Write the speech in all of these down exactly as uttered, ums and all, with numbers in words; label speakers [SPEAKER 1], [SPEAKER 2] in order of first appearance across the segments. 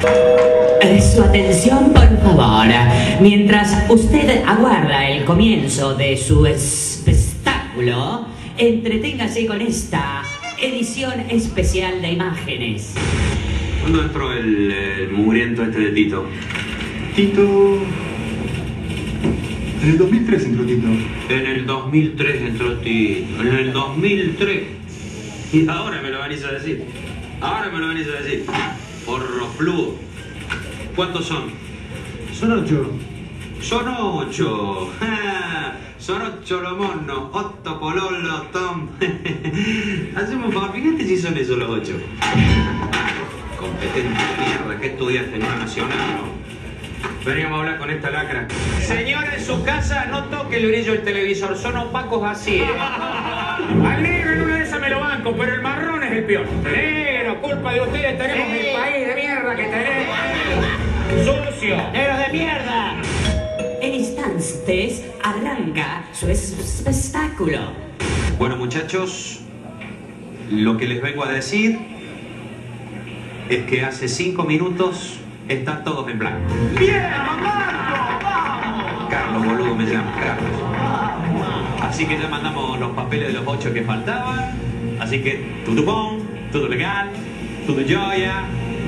[SPEAKER 1] Eh, Su atención, por favor. Mientras usted aguarda el comienzo de su espectáculo, entreténgase con esta edición especial de imágenes.
[SPEAKER 2] ¿Cuándo entró el, el mugriento este de Tito?
[SPEAKER 3] Tito... En el dos mil tres entró Tito.
[SPEAKER 2] En el dos mil tres entró Tito. En el dos mil tres. Y ahora me lo venís a decir. Ahora me lo venís a decir. Porro fluo. ¿Cuántos son?
[SPEAKER 3] Son ocho.
[SPEAKER 2] Son ocho. Ja, son ocho los monos. Otto, Pololo, Tom. Hacemos un favor. Fíjate si son esos los ocho. Competente de mierda. ¿Qué estudiaste en una nacional, no? Veníamos a hablar con esta lacra. Señora, en su casa no toque el brillo del televisor. Son opacos así. ¿eh? Al negro en una de esas me lo banco, pero el marrón es el peor. Negro, culpa de ustedes tenemos el país de mierda que tenemos. ¡Sucio! ¡Negros de mierda!
[SPEAKER 1] En instantes arranca su espectáculo.
[SPEAKER 2] Bueno, muchachos, lo que les vengo a decir es que hace cinco minutos están todos en blanco.
[SPEAKER 3] ¡Bien, Marco! ¡Vamos!
[SPEAKER 2] Carlos, boludo, me llamo Carlos. Así que ya mandamos los papeles de los ocho que faltaban. Así que todo bon, todo legal, todo joya.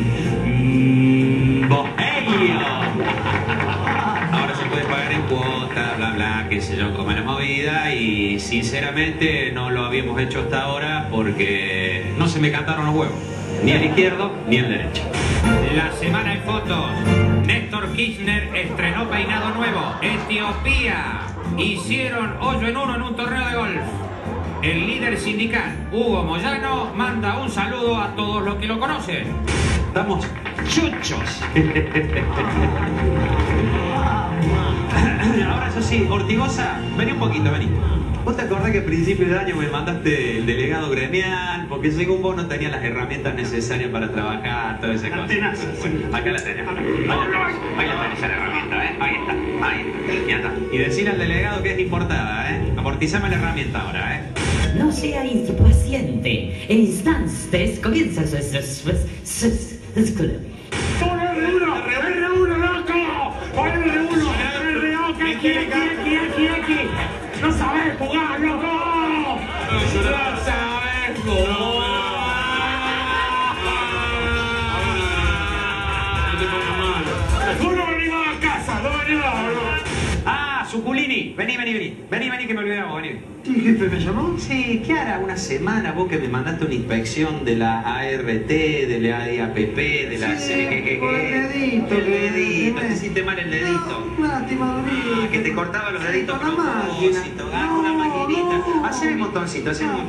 [SPEAKER 2] Mmm, bohemio. Ahora se puede pagar en cuotas, bla, bla, qué sé yo, como la movida. Y sinceramente no lo habíamos hecho hasta ahora porque no se me cantaron los huevos. Ni el izquierdo ni el derecho. La semana en fotos. Néstor Kirchner estrenó peinado nuevo. Etiopía. Hicieron hoyo en uno en un torneo de golf. El líder sindical, Hugo Moyano, manda un saludo a todos los que lo conocen. Estamos chuchos. Ahora eso sí, Ortigosa, vení un poquito, vení. ¿Vos te acordás que a principio del año me mandaste el delegado gremial? Porque según vos no tenías las herramientas necesarias para trabajar, toda esa cosa. Bueno, acá la tenés. Ahí la tenés esa herramienta, ¿eh? Ahí está, ahí está. Ya está. Y decirle al delegado que es importada, ¿eh? Amortizame la herramienta ahora, ¿eh?
[SPEAKER 1] No sea impaciente. En instantes comienza su espectáculo.
[SPEAKER 3] ¡R uno! ¡R uno, loco! ¡R uno! ¡R uno! ¡Aquí, aquí, aquí, aquí! ¡No sabés jugar, loco! ¡No sabés jugar! No te pongas malo. ¡Tú no venís a casa! ¡No venís a boludo!
[SPEAKER 2] ¡Ah, Suculini! Vení, vení, vení. Vení, vení, que me olvidamos, vení.
[SPEAKER 3] ¿Tu jefe me llamó?
[SPEAKER 2] Sí, ¿qué hará? Una semana vos que me mandaste una inspección de la A R T, de la A P P, de la
[SPEAKER 3] Sí,
[SPEAKER 2] C G G.
[SPEAKER 3] por el dedito.
[SPEAKER 2] El dedito, te hiciste mal el dedito.
[SPEAKER 3] No, lástima, David.
[SPEAKER 2] Ah, que te cortaba los deditos
[SPEAKER 3] Con
[SPEAKER 2] con
[SPEAKER 3] la máquina.
[SPEAKER 2] propósito. Ah, una
[SPEAKER 3] No,
[SPEAKER 2] maquinita.
[SPEAKER 3] no.
[SPEAKER 2] Hacé el montoncito, hacé un...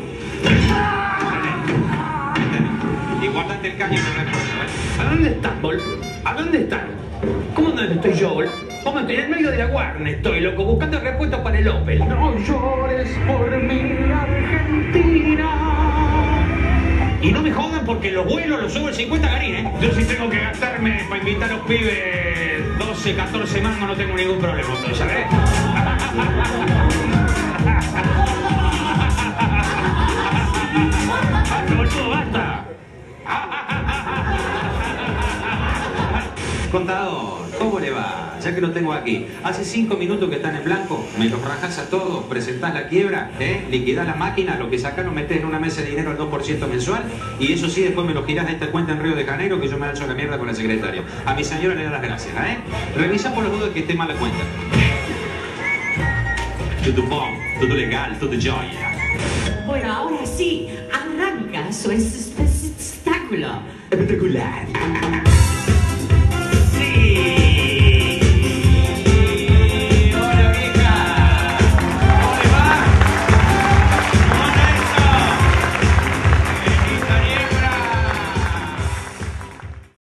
[SPEAKER 2] Y guardate el caño en el repuesto, ¿eh?
[SPEAKER 4] ¿A dónde estás, Bol? ¿A dónde están? ¿Cómo dónde estoy yo, Bol? ¿Cómo estoy? En el medio de la Warner estoy, loco, buscando el repuesto para el Opel.
[SPEAKER 3] No llores por mi Argentina.
[SPEAKER 4] Y no me jodan porque los vuelos los subo el cincuenta garín, ¿eh? Yo sí tengo que gastarme para invitar a los pibes doce, catorce mangos, no tengo ningún problema, ¿sabes? ¡Basta, boludo, basta!
[SPEAKER 2] Contador, ¿cómo le va? Ya que lo tengo aquí. Hace cinco minutos que están en blanco, me los rajás a todos, presentás la quiebra, ¿eh? Liquidás la máquina, lo que sacás lo metés en una mesa de dinero al dos por ciento mensual y eso sí, después me lo girás de esta cuenta en Río de Janeiro que yo me hecho la mierda con la secretaria. A mi señora le da las gracias, ¿eh? Revisa por los dudas que esté mal la cuenta. Todo bon, todo legal, todo joya.
[SPEAKER 1] Bueno, ahora sí, arranca su espectáculo.
[SPEAKER 2] Espectacular.